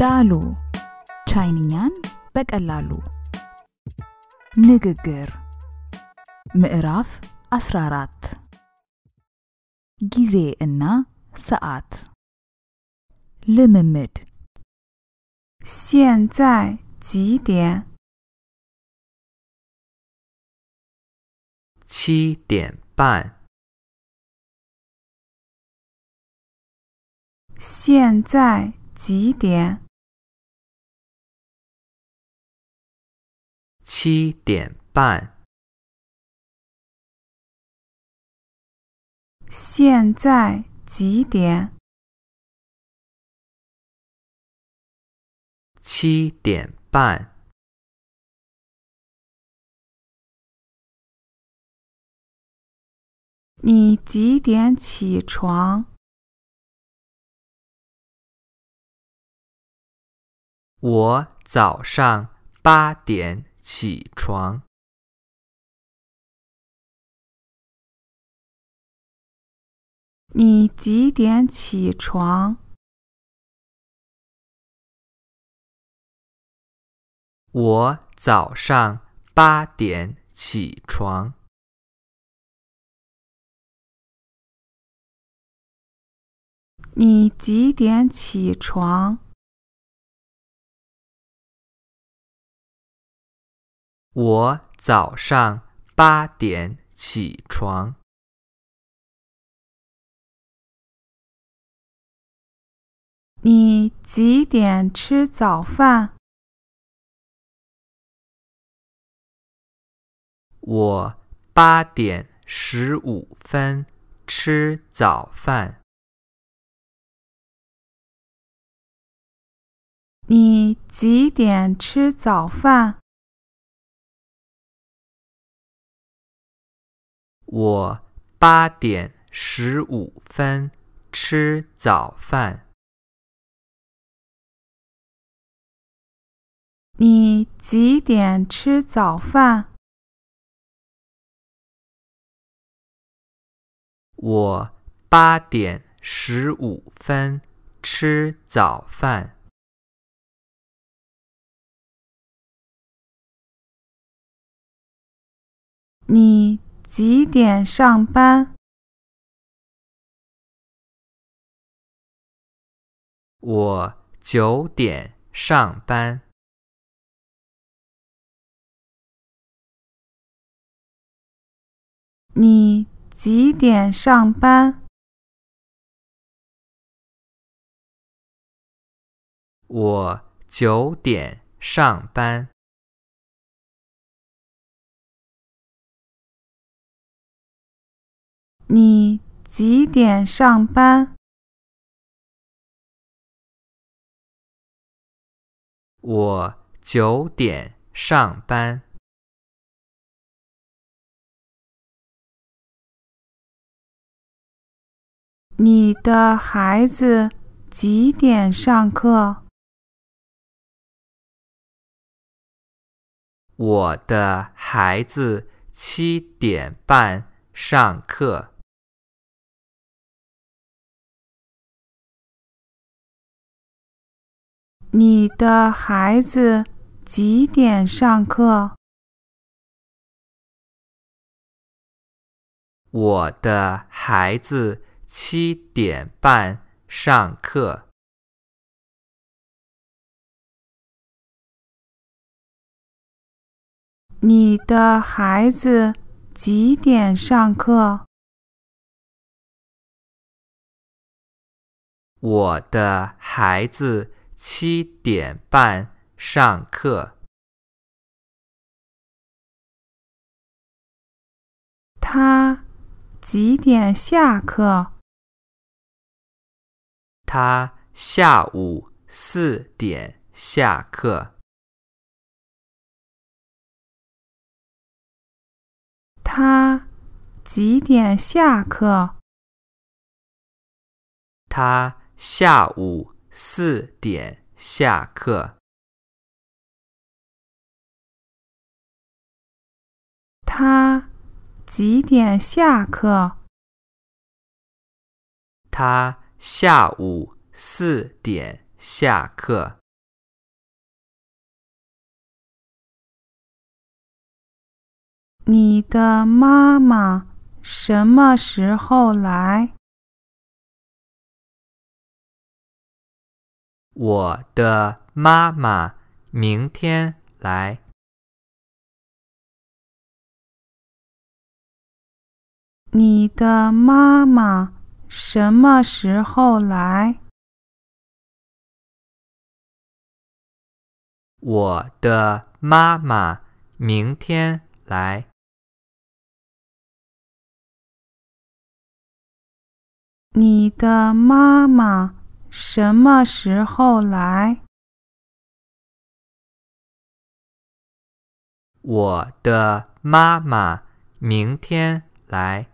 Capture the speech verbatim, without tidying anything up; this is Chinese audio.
ዳሉ ቻይንኛን በቀላሉ ንግግር ምዕራፍ አስራ አራት ጊዜ እና ሰዓት ልምምድ 现在几点？ 七点半。 现在几点？ 七点半。 现在几点？ 七点半。 你几点起床？ 我早上八点起床。 你几点起床？ 我早上八点起床。 你几点起床？ 我早上八点起床。 你几点吃早饭？ 我八点十五分吃早饭。 你几点吃早饭？ 我八点十五分吃早饭。 你几点吃早饭？ 我八点十五分吃早饭。 你几点上班？ 我九点上班。 你几点上班？ 我九点上班。 你几点上班？ 我九点上班。 你的孩子几点上课？ 我的孩子七点半上课。 你的孩子几点上课？ 我的孩子七点半上课。 你的孩子几点上课？ 我的孩子七点半上课。 他几点下课？ 他下午四点下课。 他几点下课？ 他下午四点下课。 他几点下课？ 他下午四点下课。 你的妈妈什么时候来？ 我的妈妈明天来。 你的妈妈什么时候来？ 我的妈妈明天来。 你的妈妈什么时候来？ 我的妈妈明天来。